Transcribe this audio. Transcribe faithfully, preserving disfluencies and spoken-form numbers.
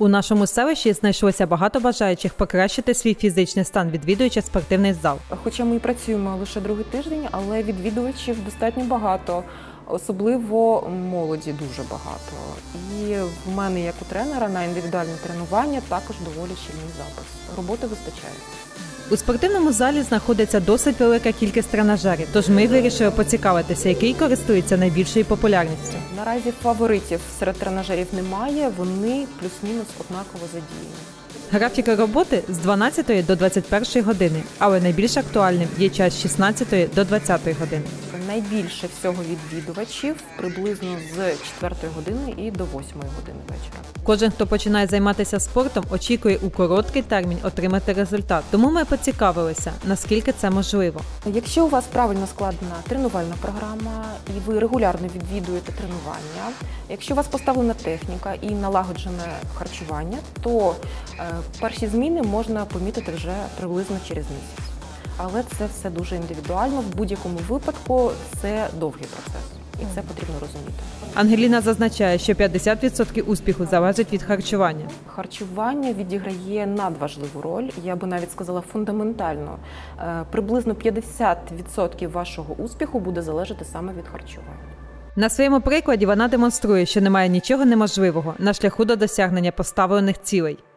У нашому селищі знайшлося багато бажаючих покращити свій фізичний стан, відвідуючи спортивний зал. Хоча ми працюємо лише другий тиждень, але відвідувачів достатньо багато, особливо молоді дуже багато. І в мене, як у тренера, на індивідуальне тренування також доволі щільний запис. Роботи вистачає. У спортивному залі знаходиться досить велика кількість тренажерів, тож ми вирішили поцікавитися, який користується найбільшою популярністю. Наразі фаворитів серед тренажерів немає, вони плюс-мінус однаково задіяні. Графіки роботи з дванадцятої до двадцять першої години, але найбільш актуальним є час з шістнадцятої до двадцятої години. Найбільше всього відвідувачів приблизно з четвертої години і до восьмої години вечора. Кожен, хто починає займатися спортом, очікує у короткий термін отримати результат. Тому ми поцікавилися, наскільки це можливо. Якщо у вас правильно складена тренувальна програма і ви регулярно відвідуєте тренування, якщо у вас поставлена техніка і налагоджене харчування, то е, перші зміни можна помітити вже приблизно через місяць. Але це все дуже індивідуально, в будь-якому випадку це довгий процес, і це потрібно розуміти. Ангеліна зазначає, що п'ятдесят відсотків успіху залежить від харчування. Харчування відіграє надважливу роль, я би навіть сказала фундаментальну. Приблизно п'ятдесят відсотків вашого успіху буде залежати саме від харчування. На своєму прикладі вона демонструє, що немає нічого неможливого на шляху до досягнення поставлених цілей.